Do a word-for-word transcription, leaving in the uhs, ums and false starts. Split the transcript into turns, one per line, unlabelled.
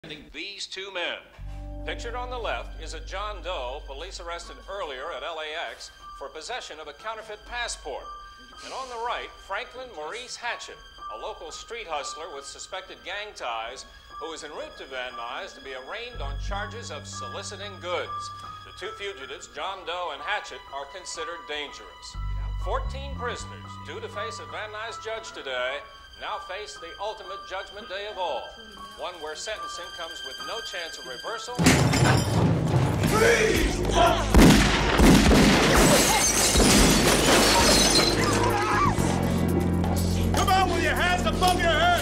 These two men. Pictured on the left is a John Doe police arrested earlier at L A X for possession of a counterfeit passport. And on the right, Franklin Maurice Hatchett, a local street hustler with suspected gang ties, who is en route to Van Nuys to be arraigned on charges of soliciting goods. The two fugitives, John Doe and Hatchett, are considered dangerous. Fourteen prisoners, due to face a Van Nuys judge today, now face the ultimate judgment day of all, one where sentencing comes with no chance of reversal. Freeze!
Come on with your hands above your head!